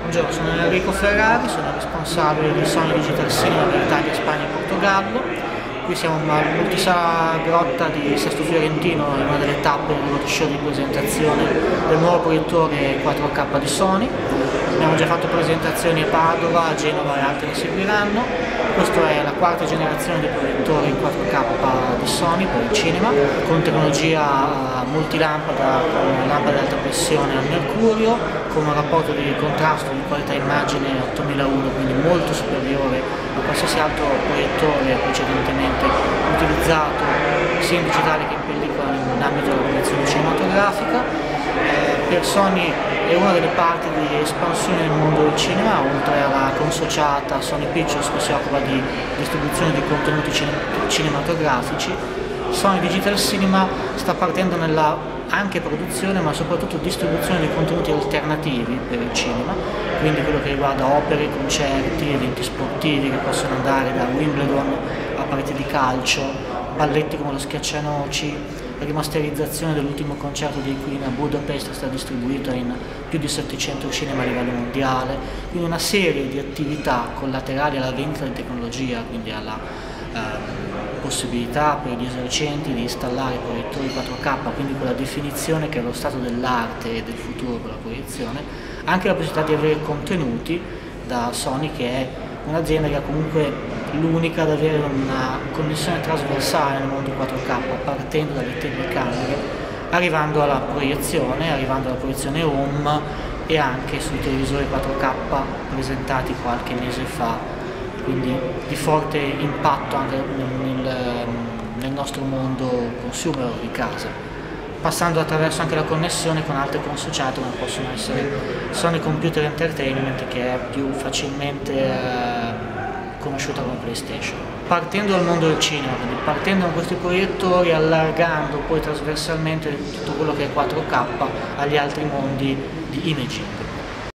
Buongiorno, sono Enrico Ferrari, sono responsabile di Sony Digital Cinema per Italia, Spagna e Portogallo. Qui siamo al multisala Grotta di Sesto Fiorentino, in una delle tappe del show di presentazione del nuovo proiettore 4K di Sony. Abbiamo già fatto presentazioni a Padova, a Genova e altre che seguiranno. Questa è la quarta generazione di proiettori 4K di Sony per il cinema, con tecnologia multilampada, con lampada ad alta pressione al mercurio, con un rapporto di contrasto di qualità immagine 8001, quindi molto superiore a qualsiasi altro proiettore precedentemente utilizzato sia in digitale che in pellicola in ambito della produzione cinematografica. Per Sony è una delle parti di espansione nel mondo del cinema, oltre alla consociata Sony Pictures che si occupa di distribuzione di contenuti cinematografici. Sony Digital Cinema sta partendo nella anche produzione ma soprattutto distribuzione di contenuti alternativi per il cinema, quindi quello che riguarda opere, concerti, eventi sportivi che possono andare da Wimbledon a partite di calcio, balletti come lo Schiaccianoci. La rimasterizzazione dell'ultimo concerto di Queen a Budapest è stata distribuita in più di 700 cinema a livello mondiale, quindi una serie di attività collaterali alla vendita di tecnologia, quindi alla possibilità per gli esercenti di installare proiettori 4K, quindi quella definizione che è lo stato dell'arte e del futuro per la proiezione, anche la possibilità di avere contenuti da Sony, che è un'azienda che ha comunque l'unica ad avere una connessione trasversale nel mondo 4K, partendo dalle telecamere, arrivando alla proiezione home e anche sui televisori 4K presentati qualche mese fa, quindi di forte impatto anche nel nostro mondo consumer di casa, passando attraverso anche la connessione con altre consociate come possono essere Sony Computer Entertainment, che è più facilmente conosciuta come PlayStation. Partendo dal mondo del cinema, quindi partendo da questi proiettori, allargando poi trasversalmente tutto quello che è 4K agli altri mondi di imaging.